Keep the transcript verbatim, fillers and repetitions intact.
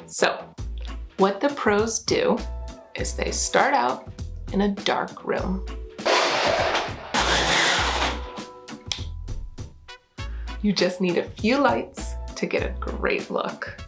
So what the pros do is they start out in a dark room. You just need a few lights to get a great look.